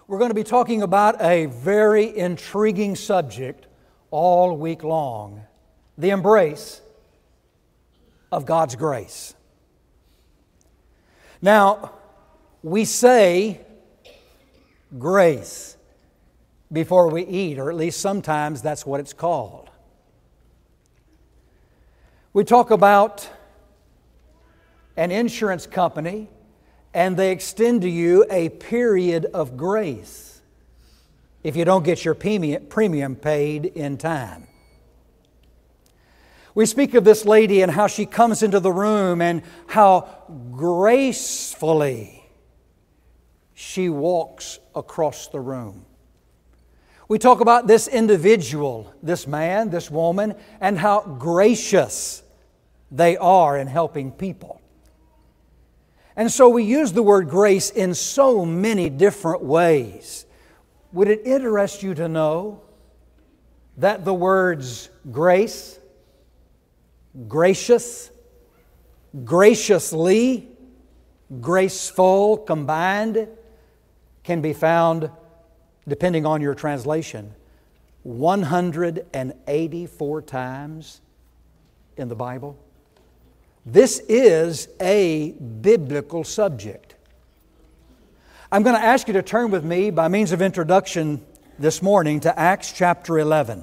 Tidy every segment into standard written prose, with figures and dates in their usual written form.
We're going to be talking about a very intriguing subject all week long, the embrace of God's grace. Now, we say grace before we eat, or at least sometimes that's what it's called. We talk about an insurance company, and they extend to you a period of grace if you don't get your premium paid in time. We speak of this lady and how she comes into the room and how gracefully she walks across the room. We talk about this individual, this man, this woman, and how gracious they are in helping people. And so we use the word grace in so many different ways. Would it interest you to know that the words grace, gracious, graciously, graceful combined can be found, depending on your translation, 184 times in the Bible? This is a biblical subject. I'm going to ask you to turn with me by means of introduction this morning to Acts chapter 11.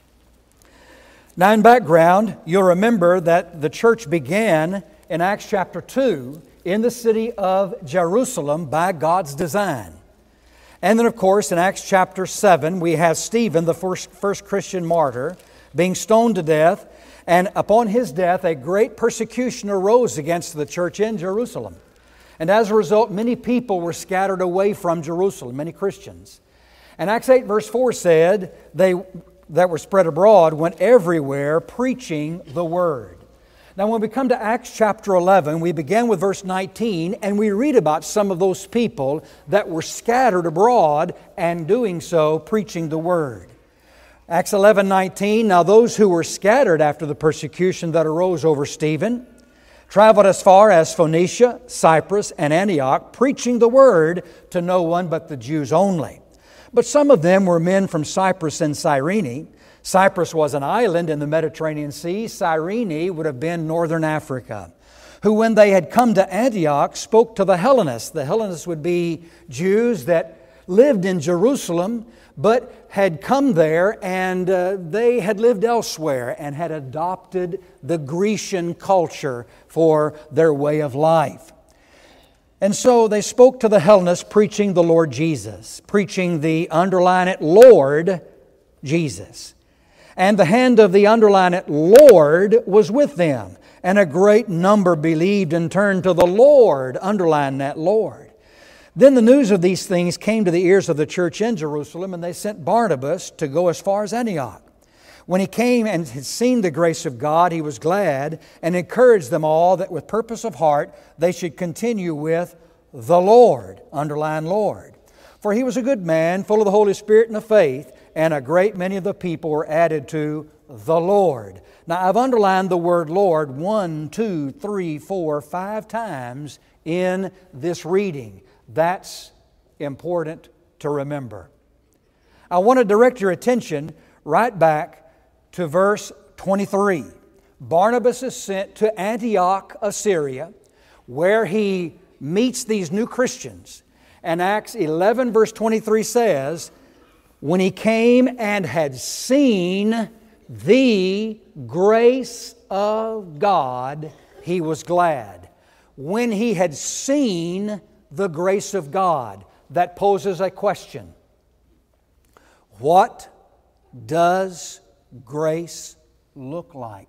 Now in background, you'll remember that the church began in Acts chapter 2 in the city of Jerusalem by God's design. And then of course in Acts chapter 7 we have Stephen, the first Christian martyr, being stoned to death. And upon his death, a great persecution arose against the church in Jerusalem. And as a result, many people were scattered away from Jerusalem, many Christians. And Acts 8 verse 4 said, they that were spread abroad went everywhere preaching the Word. Now when we come to Acts chapter 11, we begin with verse 19, and we read about some of those people that were scattered abroad and doing so, preaching the Word. Acts 11:19, now those who were scattered after the persecution that arose over Stephen traveled as far as Phoenicia, Cyprus, and Antioch, preaching the word to no one but the Jews only. But some of them were men from Cyprus and Cyrene. Cyprus was an island in the Mediterranean Sea. Cyrene would have been northern Africa, who when they had come to Antioch spoke to the Hellenists. The Hellenists would be Jews that lived in Jerusalem, but had come there and they had lived elsewhere and had adopted the Grecian culture for their way of life. And so they spoke to the Hellenists preaching the Lord Jesus, preaching the, underline it, Lord Jesus. And the hand of the, underline it, Lord was with them. And a great number believed and turned to the Lord, underline that, Lord. Then the news of these things came to the ears of the church in Jerusalem, and they sent Barnabas to go as far as Antioch. When he came and had seen the grace of God, he was glad and encouraged them all that with purpose of heart they should continue with the Lord, underline Lord. For he was a good man, full of the Holy Spirit and of faith, and a great many of the people were added to the Lord. Now I've underlined the word Lord 1, 2, 3, 4, 5 times in this reading. That's important to remember. I want to direct your attention right back to verse 23. Barnabas is sent to Antioch of Syria, where he meets these new Christians. And Acts 11 verse 23 says, when he came and had seen the grace of God, he was glad. When he had seen the grace of God, that poses a question. What does grace look like?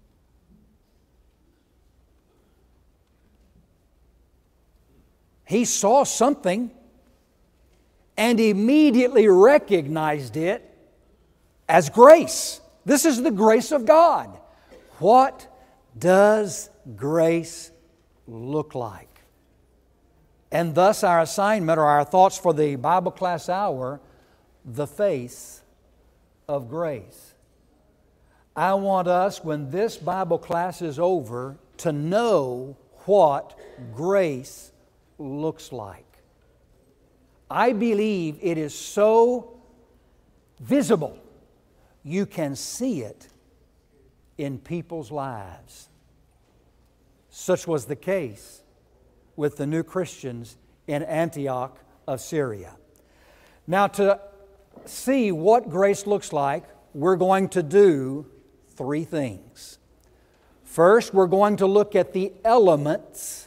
He saw something and immediately recognized it as grace. This is the grace of God. What does grace look like? And thus our assignment or our thoughts for the Bible class hour, the face of grace. I want us, when this Bible class is over, to know what grace looks like. I believe it is so visible, you can see it in people's lives. Such was the case with the new Christians in Antioch of Syria. Now, to see what grace looks like, we're going to do three things. First, we're going to look at the elements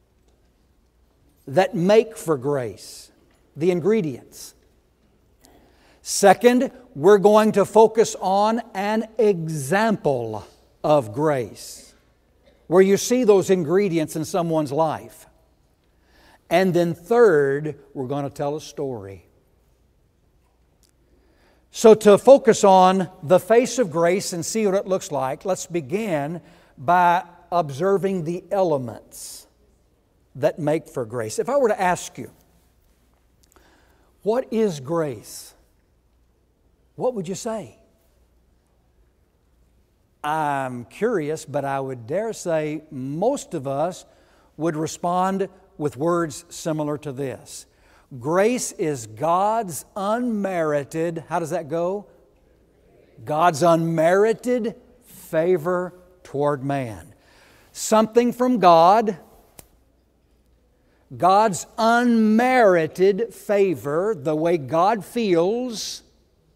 that make for grace, the ingredients. Second, we're going to focus on an example of grace, where you see those ingredients in someone's life. And then third, we're going to tell a story. So to focus on the face of grace and see what it looks like, let's begin by observing the elements that make for grace. If I were to ask you, what is grace? What would you say? I'm curious, but I would dare say most of us would respond with words similar to this. Grace is God's unmerited, how does that go? God's unmerited favor toward man. Something from God, God's unmerited favor, the way God feels,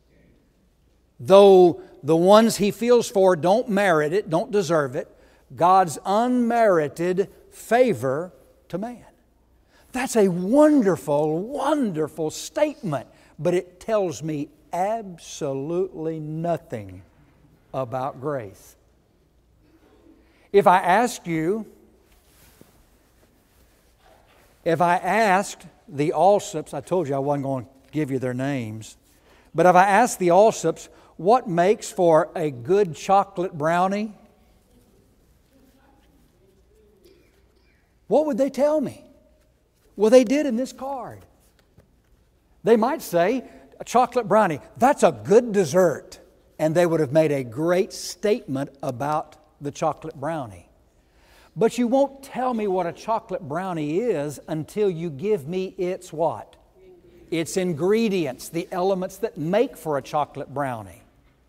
though the ones He feels for don't merit it, don't deserve it, God's unmerited favor to man. That's a wonderful, wonderful statement, but it tells me absolutely nothing about grace. If I asked the Alsops, I told you I wasn't going to give you their names, but if I asked the Alsops what makes for a good chocolate brownie, what would they tell me? Well, they did in this card. They might say, a chocolate brownie, that's a good dessert. And they would have made a great statement about the chocolate brownie. But you won't tell me what a chocolate brownie is until you give me its what? Its ingredients, the elements that make for a chocolate brownie.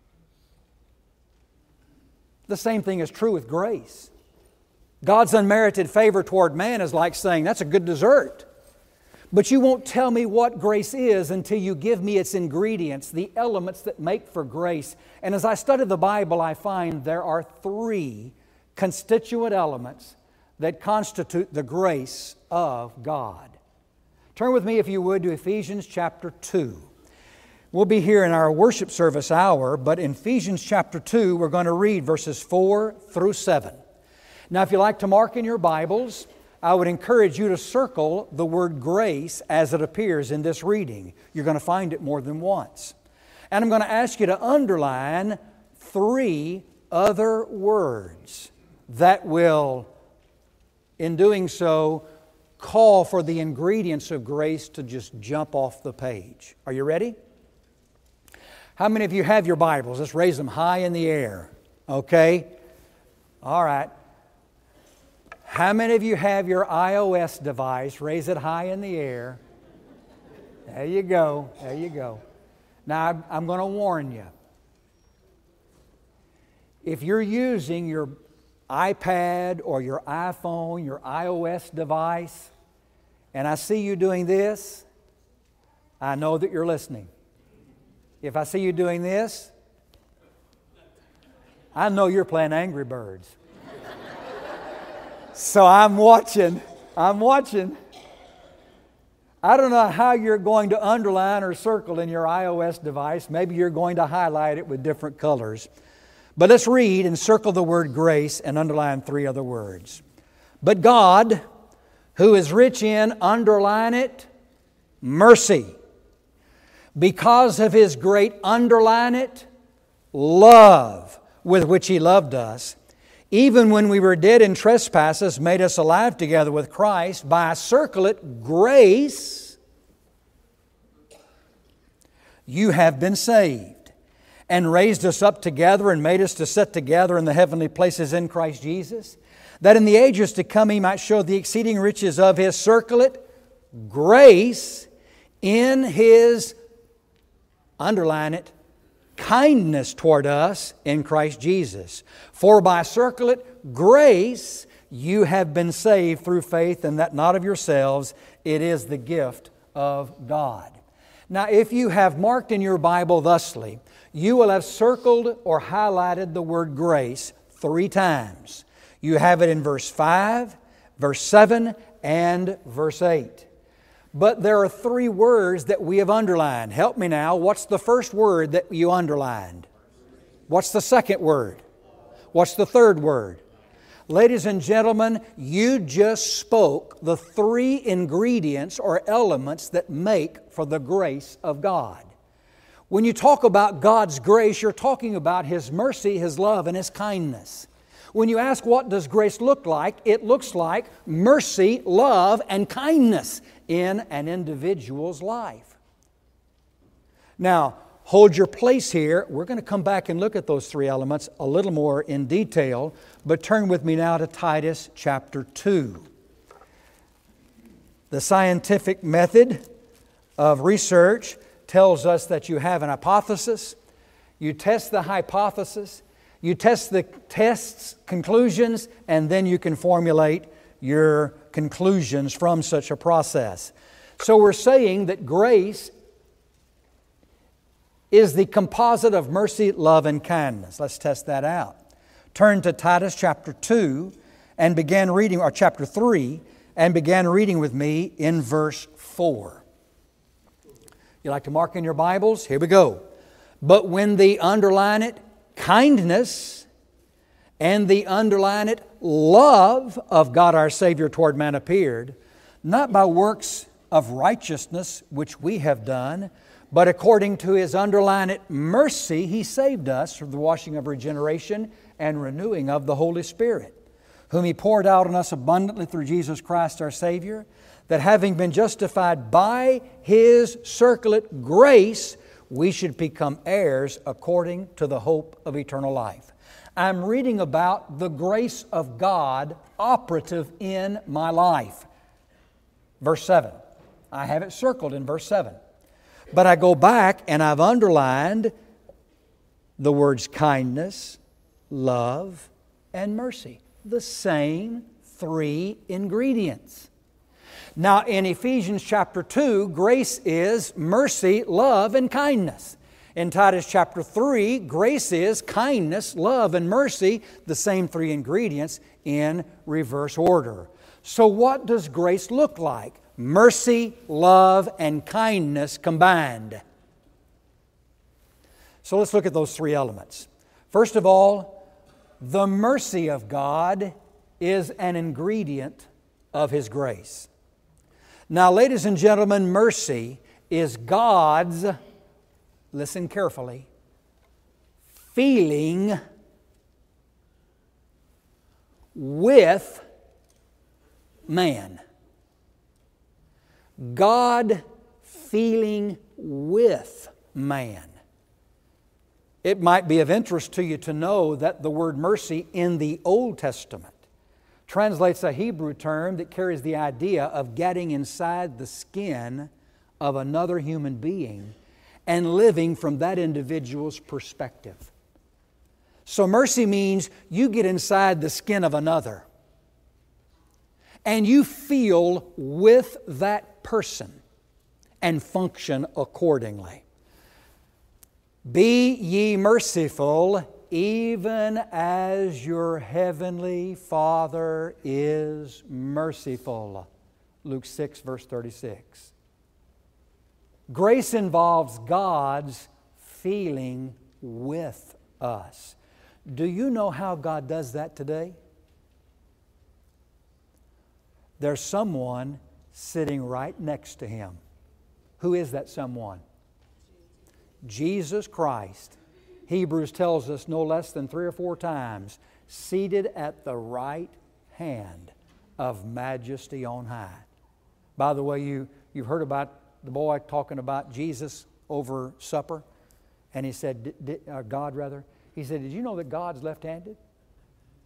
The same thing is true with grace. God's unmerited favor toward man is like saying, that's a good dessert. But you won't tell me what grace is until you give me its ingredients, the elements that make for grace. And as I study the Bible, I find there are three constituent elements that constitute the grace of God. Turn with me, if you would, to Ephesians chapter 2. We'll be here in our worship service hour, but in Ephesians chapter 2, we're going to read verses 4 through 7. Now, if you like to mark in your Bibles, I would encourage you to circle the word grace as it appears in this reading. You're going to find it more than once. And I'm going to ask you to underline three other words that will, in doing so, call for the ingredients of grace to just jump off the page. Are you ready? How many of you have your Bibles? Let's raise them high in the air. Okay? All right. How many of you have your iOS device? Raise it high in the air. There you go. There you go. Now, I'm going to warn you. If you're using your iPad or your iPhone, your iOS device, and I see you doing this, I know that you're listening. If I see you doing this, I know you're playing Angry Birds. So I'm watching. I don't know how you're going to underline or circle in your iOS device. Maybe you're going to highlight it with different colors. But let's read and circle the word grace and underline three other words. But God, who is rich in, underline it, mercy. Because of His great, underline it, love with which He loved us, even when we were dead in trespasses, made us alive together with Christ. By, circle it, grace, you have been saved, and raised us up together and made us to sit together in the heavenly places in Christ Jesus, that in the ages to come He might show the exceeding riches of His, circle it, grace, in His, underline it, kindness toward us in Christ Jesus. For by circulate grace you have been saved through faith, and that not of yourselves, it is the gift of God. Now, if you have marked in your Bible thusly, you will have circled or highlighted the word grace 3 times. You have it in verse 5, verse 7, and verse 8. But there are 3 words that we have underlined. Help me now. What's the first word that you underlined? What's the second word? What's the third word? Ladies and gentlemen, you just spoke the 3 ingredients or elements that make for the grace of God. When you talk about God's grace, you're talking about His mercy, His love, and His kindness. When you ask what does grace look like, it looks like mercy, love, and kindness in an individual's life. Now, hold your place here. We're going to come back and look at those 3 elements a little more in detail, but turn with me now to Titus chapter 2. The scientific method of research tells us that you have an hypothesis, you test the hypothesis, you test the test's conclusions, and then you can formulate your conclusions from such a process. So we're saying that grace is the composite of mercy, love, and kindness. Let's test that out. Turn to Titus chapter 2 and begin reading, or chapter 3, and begin reading with me in verse 4. You like to mark in your Bibles? Here we go. But when the, underline it, kindness, and the, underline it, love of God our Savior toward man appeared, not by works of righteousness which we have done, but according to His, underline it, mercy, He saved us through the washing of regeneration and renewing of the Holy Spirit, whom He poured out on us abundantly through Jesus Christ our Savior, that having been justified by His circulate grace, we should become heirs according to the hope of eternal life. I'm reading about the grace of God operative in my life. Verse 7. I have it circled in verse 7. But I go back and I've underlined the words kindness, love, and mercy. The same 3 ingredients. Now in Ephesians chapter 2, grace is mercy, love, and kindness. In Titus chapter 3, grace is kindness, love, and mercy, the same 3 ingredients in reverse order. So what does grace look like? Mercy, love, and kindness combined. So let's look at those 3 elements. First of all, the mercy of God is an ingredient of His grace. Now, ladies and gentlemen, mercy is God's, listen carefully, feeling with man. God feeling with man. It might be of interest to you to know that the word mercy in the Old Testament translates a Hebrew term that carries the idea of getting inside the skin of another human being and living from that individual's perspective. So mercy means you get inside the skin of another and you feel with that person and function accordingly. Be ye merciful, even as your heavenly Father is merciful. Luke 6, verse 36. Grace involves God's feeling with us. Do you know how God does that today? There's someone sitting right next to Him. Who is that someone? Jesus Christ. Hebrews tells us no less than 3 or 4 times, seated at the right hand of majesty on high. By the way, you've heard about the boy talking about Jesus over supper, and he said, God rather, he said, did you know that God's left-handed?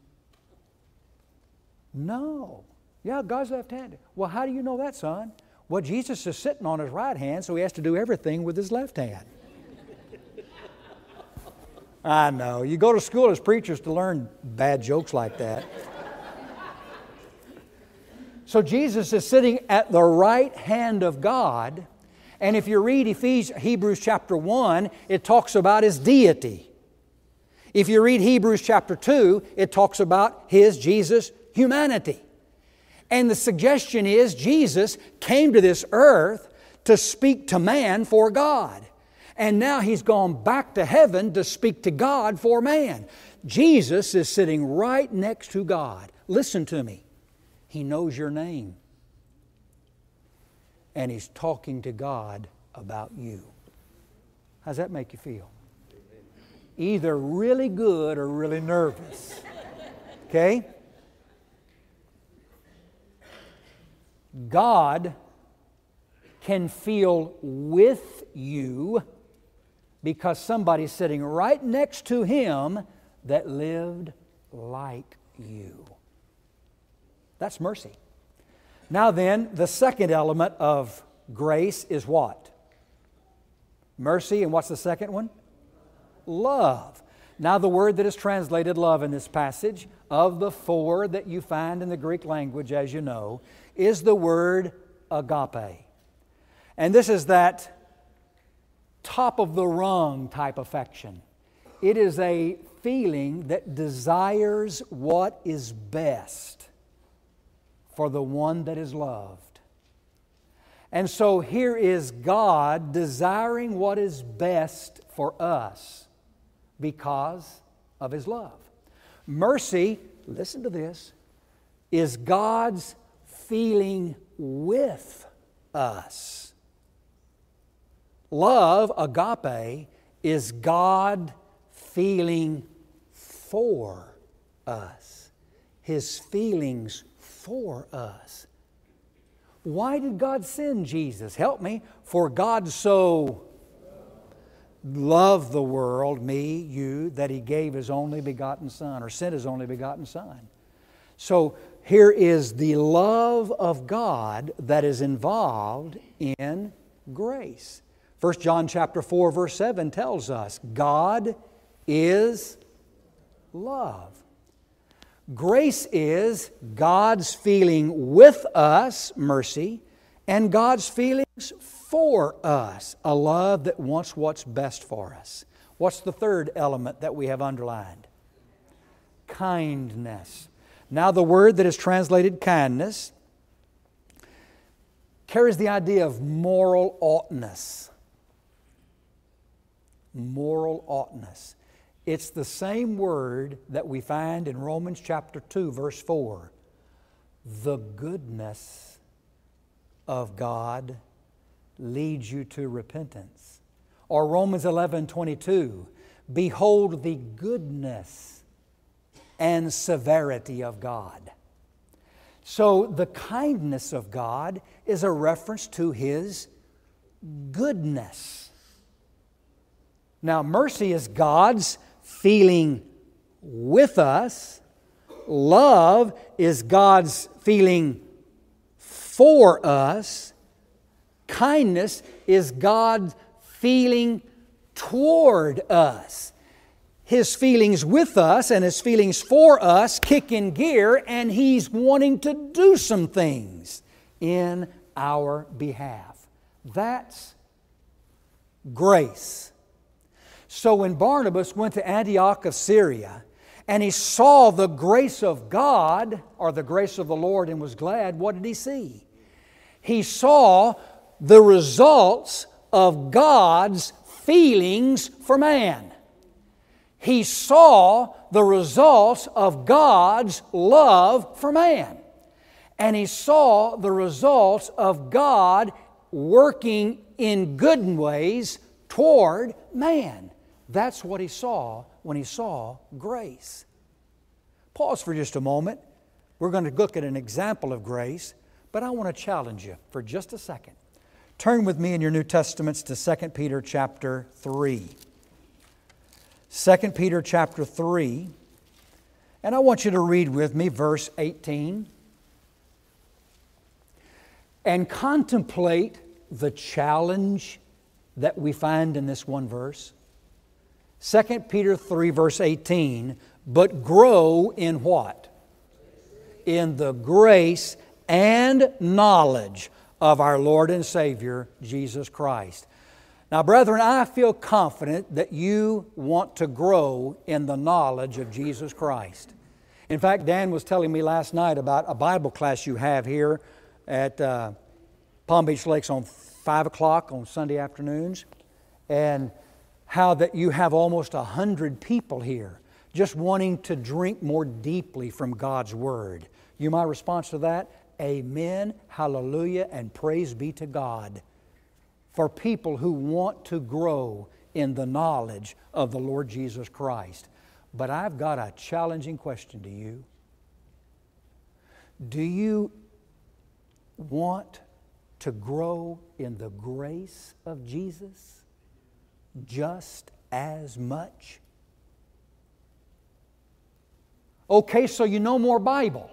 No. Yeah, God's left-handed. Well, how do you know that, son? Well, Jesus is sitting on His right hand, so He has to do everything with His left hand. I know. You go to school as preachers to learn bad jokes like that. So Jesus is sitting at the right hand of God. And if you read Hebrews chapter 1, it talks about His deity. If you read Hebrews chapter 2, it talks about His, Jesus, humanity. And the suggestion is Jesus came to this earth to speak to man for God. And now He's gone back to heaven to speak to God for man. Jesus is sitting right next to God. Listen to me. He knows your name. And He's talking to God about you. How's that make you feel? Either really good or really nervous. Okay? God can feel with you because somebody's sitting right next to Him that lived like you. That's mercy. Now then, the second element of grace is what? Mercy, and what's the second one? Love. Now the word that is translated love in this passage, of the four that you find in the Greek language, as you know, is the word agape. And this is that top of the rung type affection. It is a feeling that desires what is best for the one that is loved. And so here is God desiring what is best for us because of His love. Mercy, listen to this, is God's feeling with us. Love, agape, is God feeling for us. His feelings for us. Why did God send Jesus? Help me. For God so loved the world, me, you, that He gave His only begotten Son, or sent His only begotten Son. So here is the love of God that is involved in grace. 1 John chapter 4, verse 7 tells us, God is love. Grace is God's feeling with us, mercy, and God's feelings for us, a love that wants what's best for us. What's the third element that we have underlined? Kindness. Now the word that is translated kindness carries the idea of moral oughtness. Moral oughtness. It's the same word that we find in Romans chapter 2, verse 4. The goodness of God leads you to repentance. Or Romans 11:22. Behold the goodness and severity of God. So the kindness of God is a reference to His goodness. Now mercy is God's feeling with us. Love is God's feeling for us. Kindness is God's feeling toward us. His feelings with us and His feelings for us kick in gear, and He's wanting to do some things in our behalf. That's grace. So when Barnabas went to Antioch of Syria and he saw the grace of God, or the grace of the Lord, and was glad, what did he see? He saw the results of God's feelings for man. He saw the results of God's love for man. And he saw the results of God working in good ways toward man. That's what he saw when he saw grace. Pause for just a moment. We're going to look at an example of grace, but I want to challenge you for just a second. Turn with me in your New Testaments to 2 Peter chapter 3. 2 Peter chapter 3, and I want you to read with me verse 18. and contemplate the challenge that we find in this one verse? 2 Peter 3 verse 18, but grow in what? In the grace and knowledge of our Lord and Savior, Jesus Christ. Now, brethren, I feel confident that you want to grow in the knowledge of Jesus Christ. In fact, Dan was telling me last night about a Bible class you have here at Palm Beach Lakes on 5 o'clock on Sunday afternoons, and how that you have almost 100 people here just wanting to drink more deeply from God's Word. You, my response to that? Amen, hallelujah, and praise be to God for people who want to grow in the knowledge of the Lord Jesus Christ. But I've got a challenging question to you. Do you want to grow in the grace of Jesus just as much? Okay, so you know more Bible.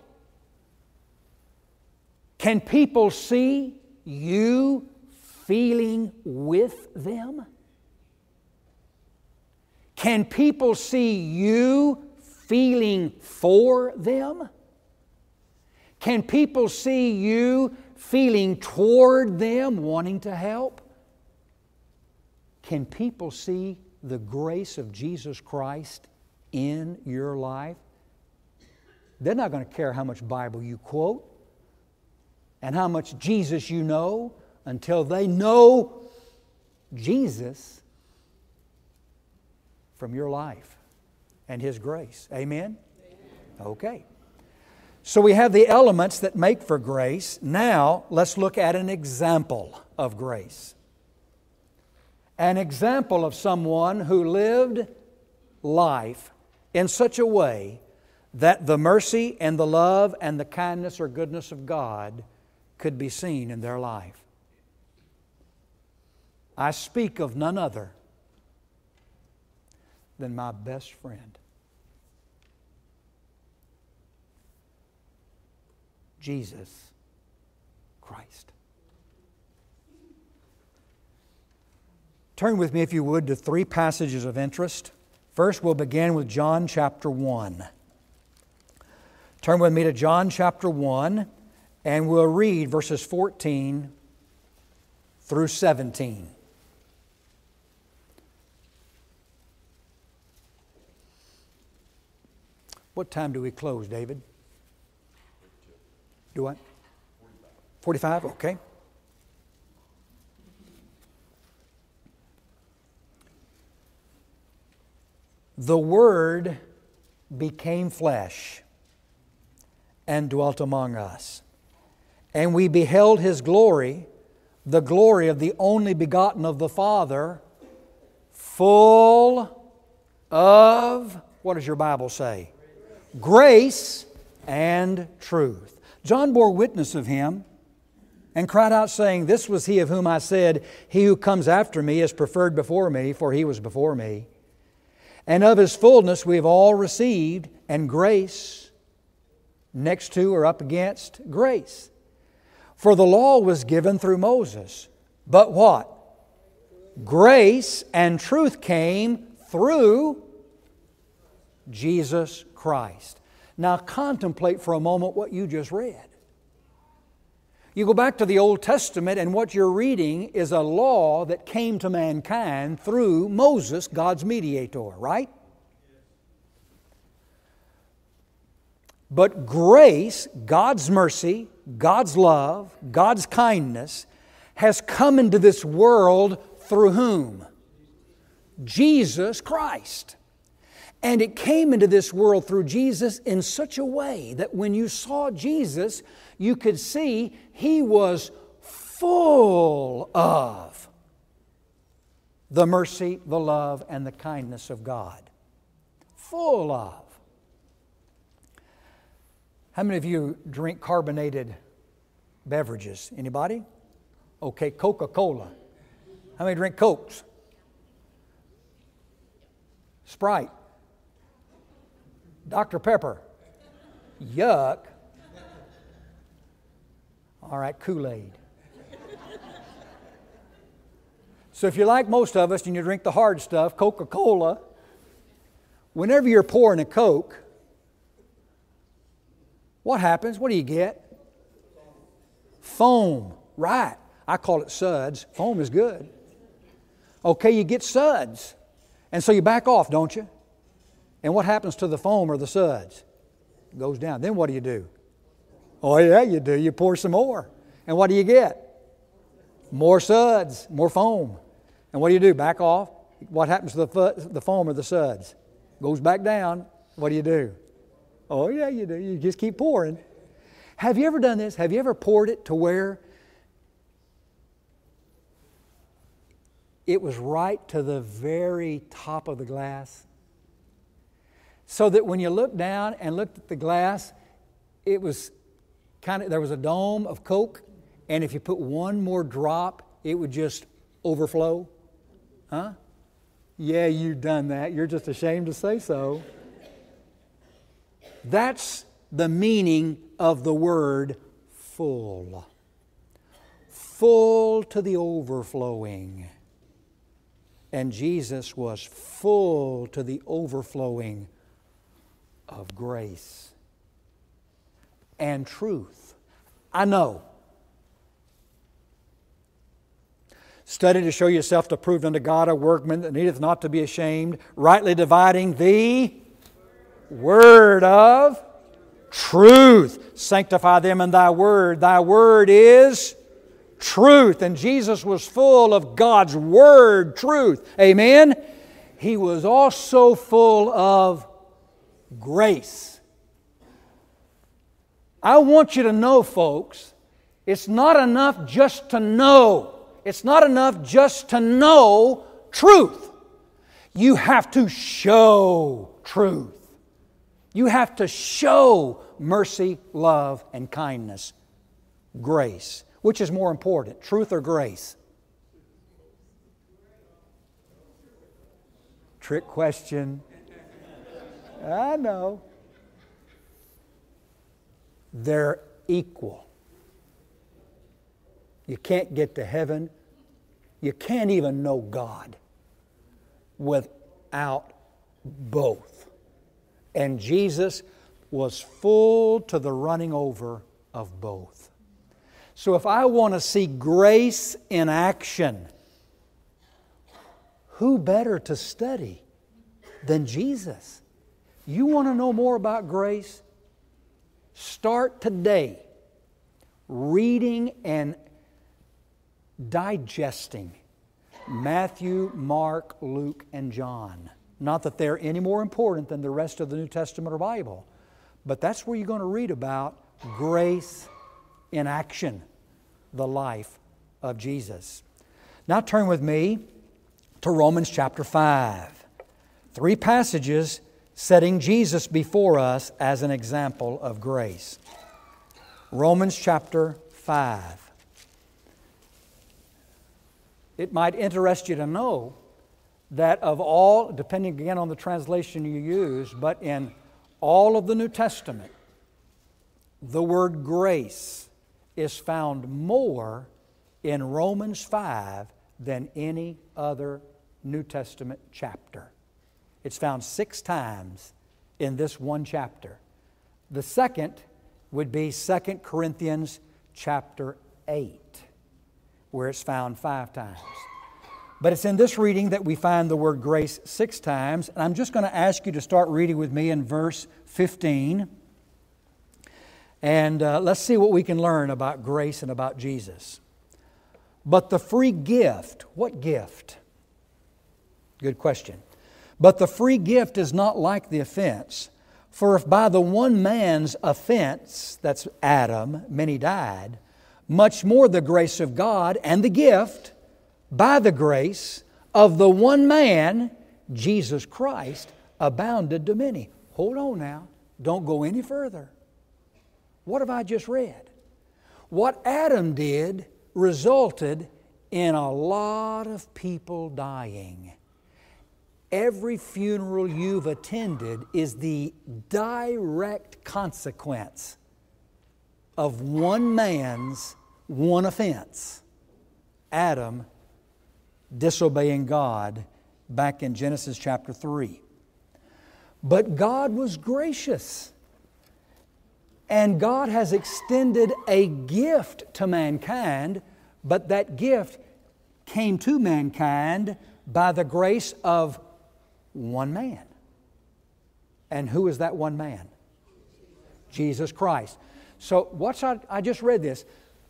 Can people see you feeling with them? Can people see you feeling for them? Can people see you feeling toward them, wanting to help? Can people see the grace of Jesus Christ in your life? They're not going to care how much Bible you quote and how much Jesus you know until they know Jesus from your life and His grace. Amen? Okay. So we have the elements that make for grace. Now let's look at an example of grace. An example of someone who lived life in such a way that the mercy and the love and the kindness or goodness of God could be seen in their life. I speak of none other than my best friend, Jesus Christ. Turn with me, if you would, to 3 passages of interest. First, we'll begin with John chapter 1. Turn with me to John chapter 1, and we'll read verses 14 through 17. What time do we close, David? Do what? 45? Okay. The Word became flesh and dwelt among us. And we beheld His glory, the glory of the only begotten of the Father, full of, what does your Bible say? Grace and truth. John bore witness of Him and cried out, saying, This was He of whom I said, He who comes after me is preferred before me, for He was before me. And of His fullness we have all received, and grace, next to or up against grace. For the law was given through Moses. But what? Grace and truth came through Jesus Christ. Now contemplate for a moment what you just read. You go back to the Old Testament, and what you're reading is a law that came to mankind through Moses, God's mediator, right? But grace, God's mercy, God's love, God's kindness has come into this world through whom? Jesus Christ. And it came into this world through Jesus in such a way that when you saw Jesus, you could see He was full of the mercy, the love, and the kindness of God. Full of. How many of you drink carbonated beverages? Anybody? Okay, Coca-Cola. How many drink Cokes? Sprite. Dr. Pepper. Yuck. All right, Kool-Aid. So if you're like most of us and you drink the hard stuff, Coca-Cola, whenever you're pouring a Coke, what happens? What do you get? Foam. Right. I call it suds. Foam is good. Okay, you get suds. And so you back off, don't you? And what happens to the foam or the suds? It goes down. Then what do you do? Oh yeah, you do. You pour some more. And what do you get? More suds, more foam. And what do? Back off. What happens to the foam or the suds? Goes back down. What do? Oh yeah, you do. You just keep pouring. Have you ever done this? Have you ever poured it to where it was right to the very top of the glass? So that when you looked down and looked at the glass, it was there was a dome of Coke, and if you put one more drop, it would just overflow. Huh? Yeah, you've done that. You're just ashamed to say so. That's the meaning of the word full. Full to the overflowing. And Jesus was full to the overflowing of grace and truth. I know. Study to show yourself to prove unto God a workman that needeth not to be ashamed, rightly dividing the word of truth. Sanctify them in thy word. Thy word is truth. And Jesus was full of God's word, truth. Amen? He was also full of grace. I want you to know, folks, it's not enough just to know. It's not enough just to know truth. You have to show truth. You have to show mercy, love, and kindness. Grace. Which is more important, truth or grace? Trick question. I know. They're equal. You can't get to heaven. You can't even know God without both. And Jesus was full to the running over of both. So if I want to see grace in action, who better to study than Jesus? You want to know more about grace? Start today reading and digesting Matthew, Mark, Luke, and John. Not that they're any more important than the rest of the New Testament or Bible, but that's where you're going to read about grace in action, the life of Jesus. Now turn with me to Romans chapter 5. 3 passages setting Jesus before us as an example of grace. Romans chapter 5. It might interest you to know that of all, depending again on the translation you use, but in all of the New Testament, the word grace is found more in Romans 5 than any other New Testament chapter. It's found 6 times in this one chapter. The second would be 2 Corinthians chapter 8, where it's found 5 times. But it's in this reading that we find the word grace 6 times. And I'm just going to ask you to start reading with me in verse 15. And let's see what we can learn about grace and about Jesus. But the free gift, what gift? Good question. But the free gift is not like the offense. For if by the one man's offense, that's Adam, many died, much more the grace of God and the gift, by the grace of the one man, Jesus Christ, abounded to many. Hold on now. Don't go any further. What have I just read? What Adam did resulted in a lot of people dying. Every funeral you've attended is the direct consequence of one man's one offense. Adam disobeying God back in Genesis chapter 3. But God was gracious. And God has extended a gift to mankind, but that gift came to mankind by the grace of one man. And who is that one man? Jesus Christ. So watch, I just read this.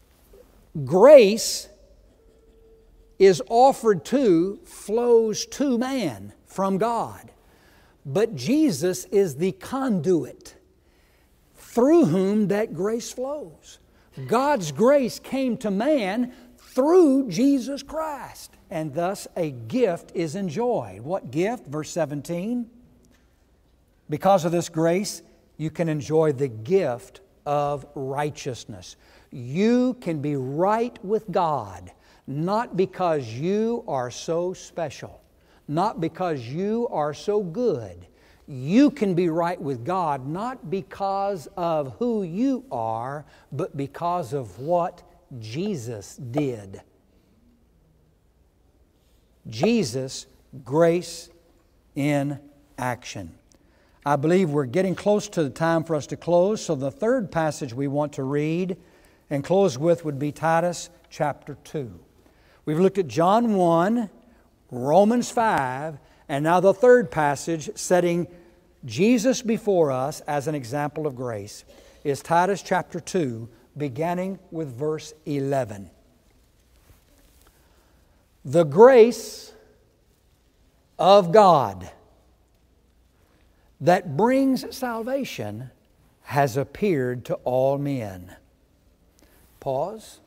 Grace is offered to, flows to man from God. But Jesus is the conduit through whom that grace flows. God's grace came to man through Jesus Christ. And thus a gift is enjoyed. What gift? Verse 17. Because of this grace, you can enjoy the gift of righteousness. You can be right with God, not because you are so special, not because you are so good. You can be right with God not because of who you are, but because of what Jesus did. Jesus, grace in action. I believe we're getting close to the time for us to close, so the third passage we want to read and close with would be Titus chapter 2. We've looked at John 1, Romans 5, and now the third passage setting Jesus before us as an example of grace is Titus chapter 2, beginning with verse 11. The grace of God that brings salvation has appeared to all men. Pause.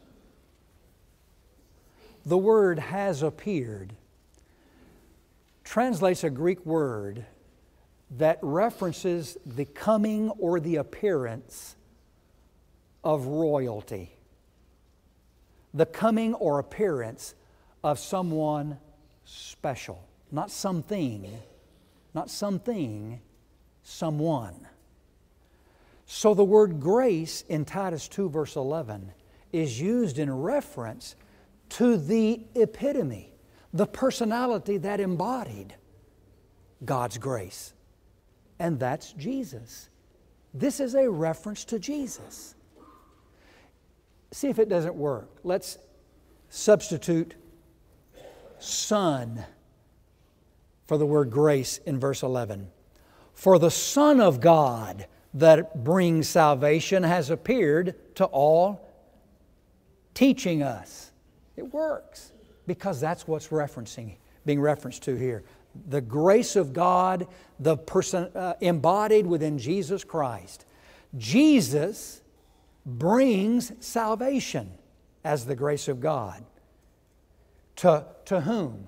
The word has appeared translates a Greek word that references the coming or the appearance of royalty. The coming or appearance of someone special. Not something, someone. So the word grace in Titus 2 verse 11 is used in reference to the epitome, the personality that embodied God's grace. And that's Jesus. This is a reference to Jesus. See if it doesn't work. Let's substitute Son for the word grace in verse 11. For the Son of God that brings salvation has appeared to all, teaching us. It works because that's what's being referenced to here. The grace of God, the person embodied within Jesus Christ. Jesus brings salvation as the grace of God. To whom?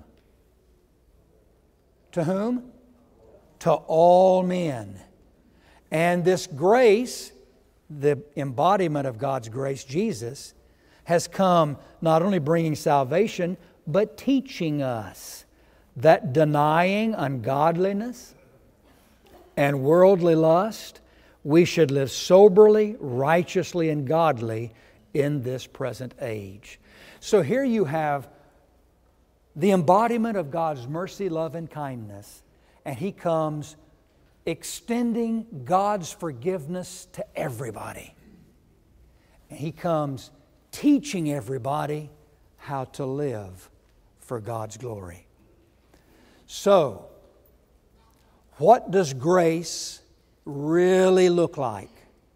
To whom? To all men. And this grace, the embodiment of God's grace, Jesus, has come not only bringing salvation, but teaching us that denying ungodliness and worldly lust, we should live soberly, righteously, and godly in this present age. So here you have the embodiment of God's mercy, love, and kindness, and He comes extending God's forgiveness to everybody. And He comes teaching everybody how to live for God's glory. So, what does grace really look like?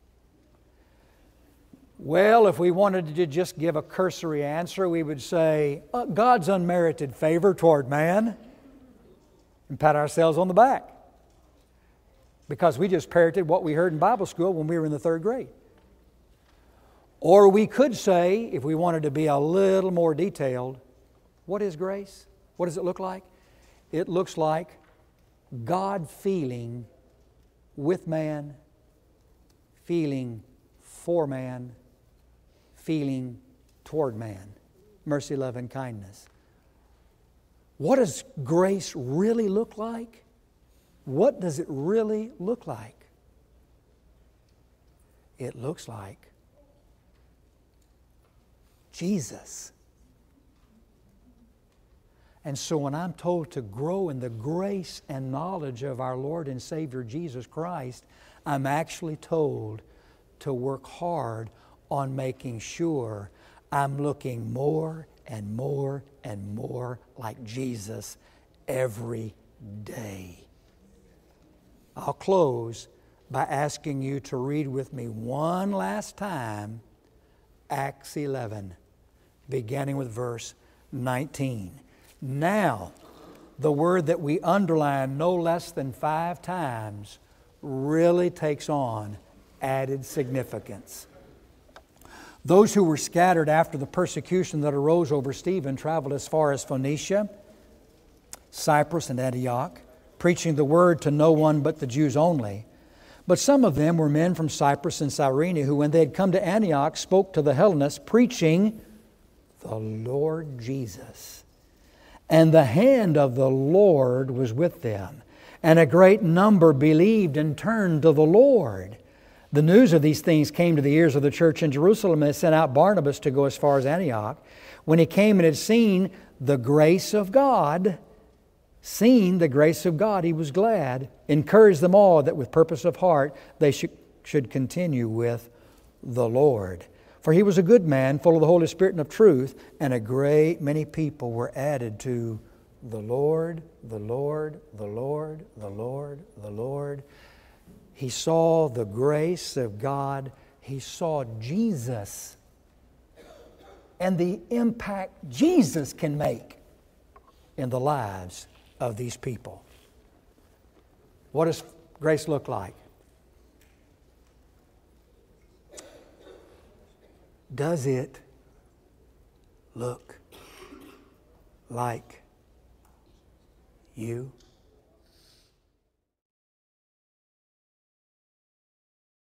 Well, if we wanted to just give a cursory answer, we would say, God's unmerited favor toward man, and pat ourselves on the back. Because we just parroted what we heard in Bible school when we were in the third grade. Or we could say, if we wanted to be a little more detailed, what is grace? What does it look like? It looks like God feeling with man, feeling for man, feeling toward man. Mercy, love, and kindness. What does grace really look like? What does it really look like? It looks like Jesus. And so when I'm told to grow in the grace and knowledge of our Lord and Savior Jesus Christ, I'm actually told to work hard on making sure I'm looking more and more and more like Jesus every day. I'll close by asking you to read with me one last time Acts 11, beginning with verse 19. Now, the word that we underline no less than 5 times really takes on added significance. Those who were scattered after the persecution that arose over Stephen traveled as far as Phoenicia, Cyprus, and Antioch, preaching the word to no one but the Jews only. But some of them were men from Cyprus and Cyrene who, when they had come to Antioch, spoke to the Hellenists, preaching the Lord Jesus. And the hand of the Lord was with them, and a great number believed and turned to the Lord. The news of these things came to the ears of the church in Jerusalem, and they sent out Barnabas to go as far as Antioch. When he came and had seen the grace of God, he was glad, encouraged them all that with purpose of heart they should continue with the Lord. For he was a good man, full of the Holy Spirit and of truth, and a great many people were added to the Lord, the Lord, the Lord, the Lord, the Lord. He saw the grace of God. He saw Jesus and the impact Jesus can make in the lives of these people. What does grace look like? Does it look like you?